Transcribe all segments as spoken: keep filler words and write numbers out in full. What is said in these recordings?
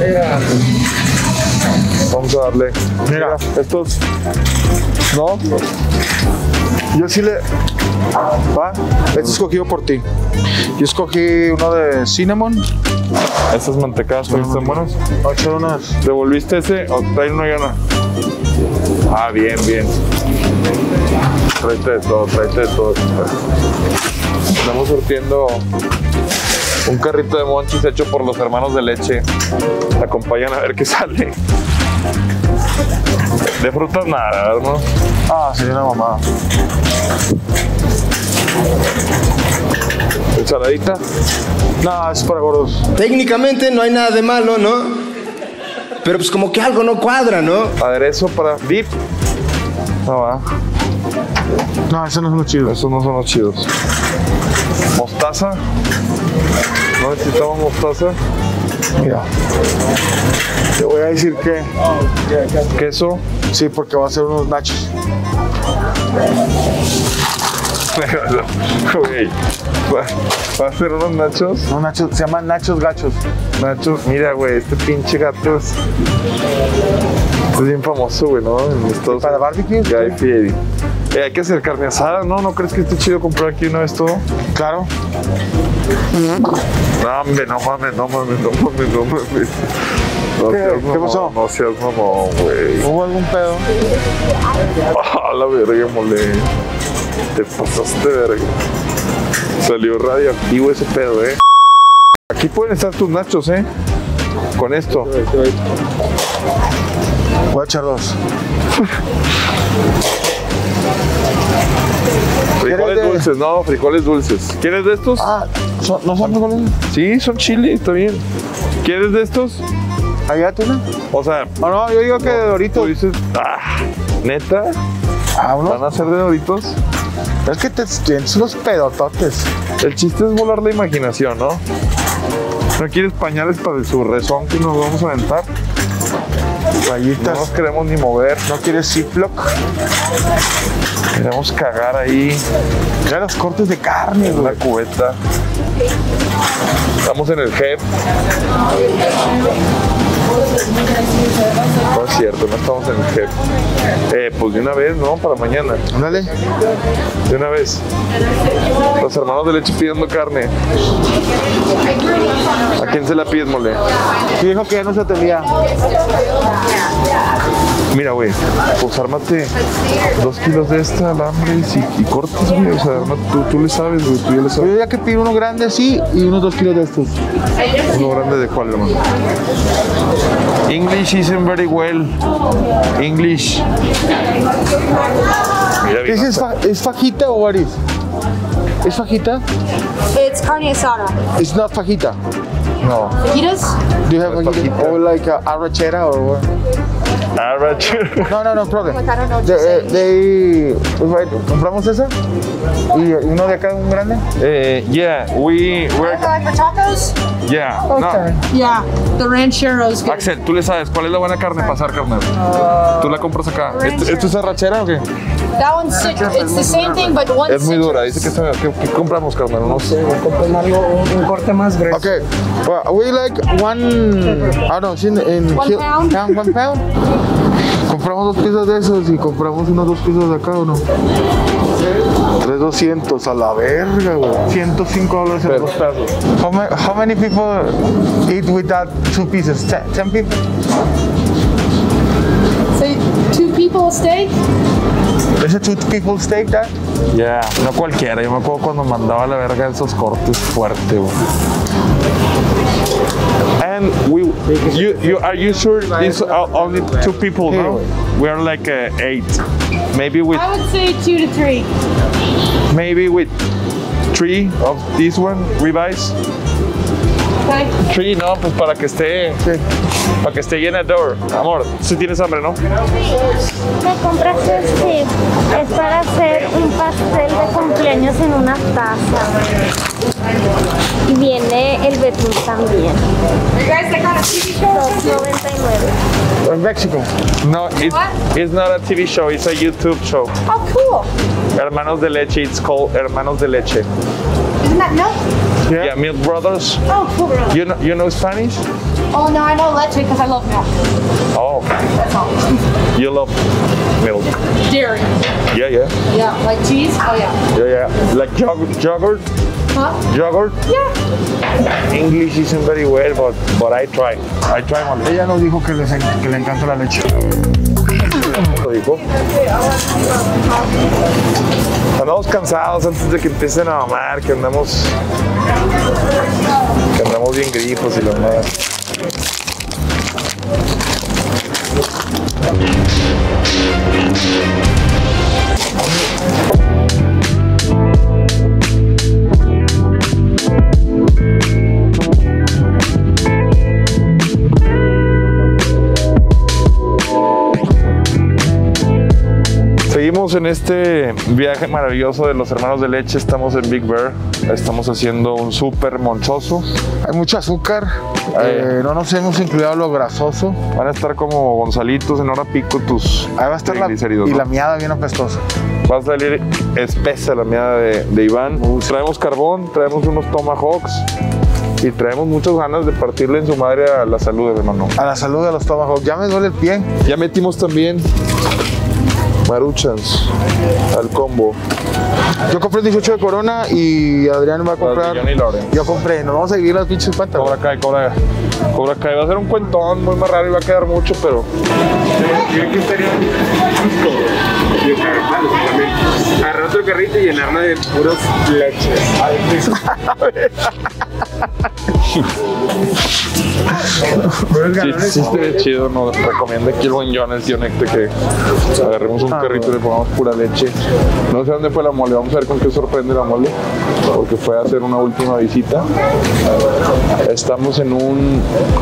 Mira. Vamos a darle. Mira, estos. ¿No? Yo sí le... ¿Va? Este escogido por ti. Yo escogí uno de cinnamon. Estas mantecadas también están buenas. Ocho unas. ¿Devolviste ese o trae uno ya no? Ah, bien, bien. Tráete de todo, tráete de todo. Estamos surtiendo un carrito de monchis hecho por los hermanos de leche. Acompañan a ver qué sale. De frutas nada, ¿no? Ah, sería una mamada. ¿Ensaladita? No, es para gordos. Técnicamente no hay nada de malo, ¿no? Pero pues como que algo no cuadra, ¿no? Aderezo para dip. No va. No, esos no son los chidos. Esos no son los chidos. Mostaza. No necesitamos mostaza. Mira. Te voy a decir que... Queso. Sí, porque va a ser unos nachos. Güey, ¿va, ¿va a hacer unos nachos? Unos nachos, se llaman nachos gachos. Nachos, mira, güey, este pinche gato es, es bien famoso, güey, ¿no? En Estados ¿Para barbecue? Guy Fieri. Eh, hay que hacer carne asada, ¿no? ¿No crees que esté chido comprar aquí una vez todo? Claro. No, hombre, no mames, no mames, no mames, no mames. No ¿Qué? seas ¿Qué mamón, pasó? No seas mamón, güey. ¿Hubo algún pedo? Ah, la verga, mole. Te pasaste, verga. Salió radioactivo ese pedo, eh. Aquí pueden estar tus nachos, eh. Con esto. Voy a echar dos. Frijoles de... dulces, no, frijoles dulces. ¿Quieres de estos? Ah, ¿son, ¿no son frijoles? Sí, son chili, está bien. ¿Quieres de estos? ¿Allá tú no? O sea, No, no, yo digo que de tú Doritos. dices, ah, ¿neta? Ah, ¿Van a ser de Doritos? Es que te tienes unos pedototes. El chiste es volar la imaginación, ¿no? ¿No quieres pañales para el surrezón que nos vamos a aventar? No Rayitas. nos queremos ni mover. ¿No quieres Ziploc? Queremos cagar ahí Ya los cortes de carne, en la güey. cubeta. Estamos en el G E P. No es cierto, no estamos en el G E P. Eh, pues de una vez, ¿no? Para mañana. Ándale. De una vez. Los hermanos de leche pidiendo carne. ¿A quién se la pides, mole? Sí, dijo que ya no se atendía. Mira, güey, pues ármate dos kilos de esta, alambres y, y cortes, güey. O sea, arma- tú, tú le sabes, güey, tú ya le Yo sabes. ya que pido uno grande así y unos dos kilos de estos. ¿Uno grande de cuál, hermano? English isn't very well. English. Mira, ¿Qué es, bien, es, fa ¿Es fajita o what is? ¿Es fajita? It's carne asada. It's not fajita. no. Fajitas? Do you have No es fajita? fajita. Or like a arrachera or what? Average. No, no, no problem. Like, I don't know what De, you're saying. de, right, ¿compramos esa? ¿Y uno de acá, un grande? Eh, yeah, we, we're, Like for tacos? yeah. No. Yeah, the rancheros. good. Axel, tú le sabes cuál es la buena carne para asar, carnal. Tú la compras acá. ¿Esto, esto es arrachera o qué? That one's cit- it's the same thing, but one's Es muy dura. citrus. Dice que, está- que, que compramos, carnal. No sé. Compren algo, un, un corte más grueso. Okay, well, we like one, I don't know, in, in One kil- pound? pound, one pound. Compramos dos piezas de esos y compramos unos dos piezas de acá, ¿o no? tres doscientos a la verga, güey. ciento cinco dólares en Pero- dos pedazos. How, ma how many people eat with that two pieces? Ten, ten people? So two people steak? Is a two people steak that? Ya, no cualquiera. Yo me acuerdo cuando mandaba a la verga esos cortes fuerte, güey. And we, you, you, are you sure this are only two people now? We are like uh, eight. Maybe with, I would say two to three. maybe with three of this one ribeyes. Okay. Three, no, pues para que esté, para que esté llenador. Amor, si tienes hambre, ¿no? Me compraste este, es para hacer un pastel de cumpleaños en una taza. Y viene el betún también. You guys like on a T V show? dos noventa y nueve. In Mexico. No, it, it's not a T V show, it's a YouTube show. Oh, cool. Hermanos de Leche, it's called Hermanos de Leche. Isn't that milk? Yeah, Milk Brothers. Oh, cool. Really? You know, you know Spanish? Oh, no, I know leche because I love milk. Oh, That's all. you love milk. Dairy. Yeah, yeah, Yeah. Like cheese? Oh, yeah. yeah, yeah. Like yogurt, yogurt, Huh? yogurt. Yeah. English isn't very well, but but I try. I try one. Ella nos dijo que, les, en- que le encanta la leche. Lo dijo. Andamos cansados antes de que empiecen a mamar, que andamos que andamos bien grifos y la madre. Seguimos en este viaje maravilloso de los hermanos de leche. Estamos en Big Bear. Estamos haciendo un súper monchoso. Hay mucho azúcar. Eh. Eh, no nos hemos incluido lo grasoso. Van a estar como Gonzalitos en hora pico tus Ahí va a estar la, triglicéridos, y ¿no? la miada bien apestosa. Va a salir espesa la meada de, de Iván. Traemos carbón, traemos unos tomahawks y traemos muchas ganas de partirle en su madre a la salud, hermano. A la salud de los tomahawks. Ya me duele el pie. Ya metimos también Maruchans al combo. Yo compré el dieciocho de Corona y Adrián va a comprar. de Johnny Lawrence. Yo compré. Nos vamos a seguir las pinches cuentas. Cobra Kai, Cobra, Cobra Kai. Va a ser un cuentón muy más raro y va a quedar mucho, pero Yo que estaría justo. Yo claro, también. Agarrar otro carrito y llenarlo de puros leches. sí, sí estaría chido. Nos recomienda aquí el buen John, el tío Necte, que agarremos un carrito y le pongamos pura leche. No sé dónde fue la mole, vamos a ver con qué sorprende la mole, porque fue a hacer una última visita. Estamos en un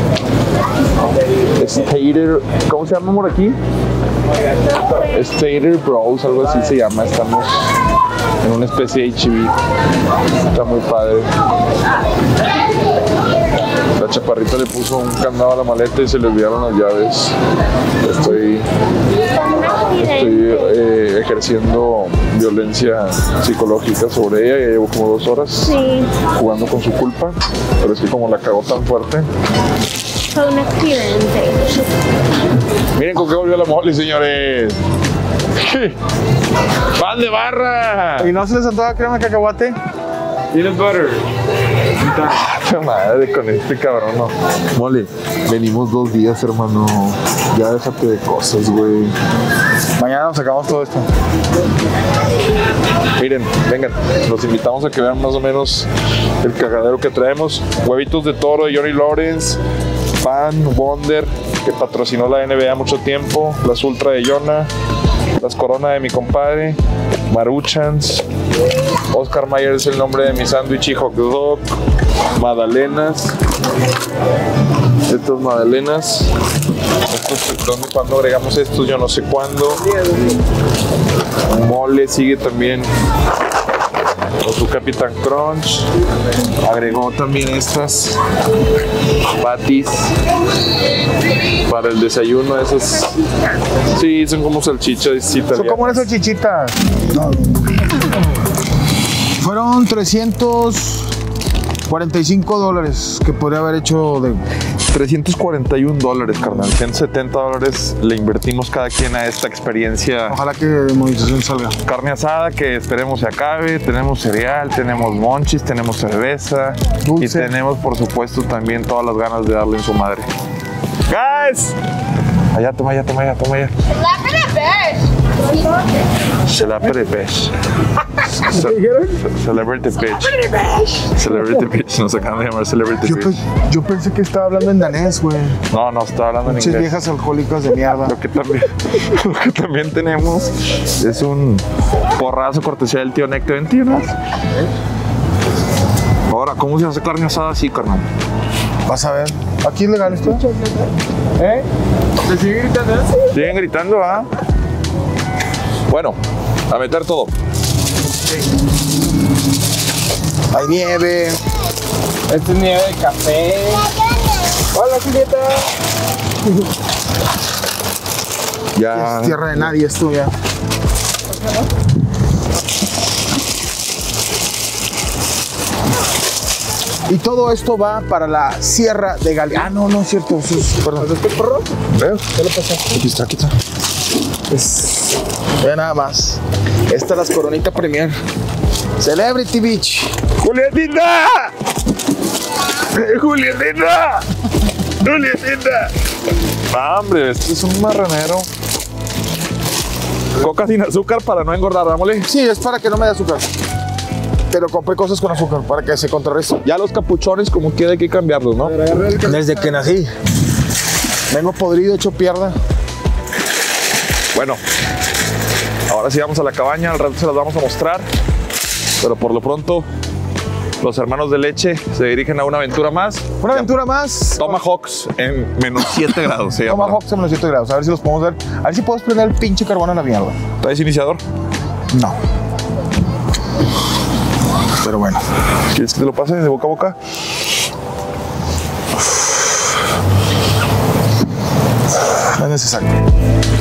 Stater, ¿cómo se llama por aquí? Stater Bros, algo así se llama. Estamos en una especie de H E B. Está muy padre. La chaparrita le puso un candado a la maleta y se le olvidaron las llaves. Estoy, estoy eh, ejerciendo violencia psicológica sobre ella. Ya llevo como dos horas Sí, jugando con su culpa, pero es que como la cagó tan fuerte. fue un accidente. Miren con qué volvió la mole, señores. ¡Pan de barra! ¿Y no se les antoja crema de cacahuate? Peanut butter. ¡Qué madre con este cabrón! No. Mole, venimos dos días, hermano. Ya déjate de cosas, güey. Mañana nos sacamos todo esto. Miren, vengan, los invitamos a que vean más o menos el cagadero que traemos. Huevitos de toro de Johnny Lawrence, Pan Wonder, que patrocinó la N B A mucho tiempo, las Ultra de Jonah, las Corona de mi compadre, Maruchans, Oscar Mayer es el nombre de mi sándwich y hot dog, magdalenas, estas magdalenas, estos, ¿dónde, cuándo agregamos estos? Yo no sé cuándo. Mole sigue también con su Capitán Crunch, agregó también estas patties para el desayuno. Esas sí son como salchichas Son italianas. como unas salchichitas. No. Fueron trescientos cuarenta y cinco dólares que podría haber hecho de. trescientos cuarenta y un dólares, carnal. ciento setenta dólares le invertimos cada quien a esta experiencia. Ojalá que de monetización salga. Carne asada que esperemos se acabe, tenemos cereal, tenemos monchis, tenemos cerveza Dulce. y tenemos por supuesto también todas las ganas de darle en su madre. ¡Guys! Allá, toma, allá, toma, allá, toma, allá. Celebrity Bitch. Ce- Celebrity Bitch. Celebrity Bitch. Nos acaban de llamar Celebrity Yo, Bitch. pe- yo pensé que estaba hablando en danés, güey. No, no, está hablando en Pinches inglés. viejas alcohólicas de mierda. Lo que también, lo que también tenemos es un porrazo cortesía del tío Necte. Ven, tío, ¿no? Ahora, ¿cómo se hace carne asada así, carnal? Vas a ver. ¿Aquí es legal esto? ¿Eh? ¿Te sigue gritando? Siguen gritando, ¿ah? Bueno, a meter todo. Hay nieve. Esto es nieve de café. Hola, Julieta. Ya. Es tierra de nadie esto ya. Y todo esto va para la Sierra de Galicia. Ah, no, no es cierto. Eso es, perdón. ¿Es perro? ¿Veo? ¿Qué le pasa? Aquí está, aquí está. Es... Ve nada más. Esta es la Coronita Premier. Celebrity Beach. ¡Julietita! ¡Julietita! ¡Julietita! Ah, hombre, este es un marranero. Coca sin azúcar para no engordar, dámosle. Sí, es para que no me dé azúcar. Pero compré cosas con azúcar para que se contrarreste. Ya los capuchones, como quiera, hay que cambiarlos, ¿no? Desde que nací. Vengo podrido, hecho pierda. Bueno, ahora sí vamos a la cabaña, al rato se las vamos a mostrar. Pero por lo pronto, los hermanos de leche se dirigen a una aventura más. Una aventura más. Tomahawks en menos siete grados. Se llama. Tomahawks en menos siete grados. A ver si los podemos ver. A ver si puedes prender el pinche carbón a la mierda. ¿Traes iniciador? No. Pero bueno. ¿Quieres que te lo pase de boca a boca? No es necesario.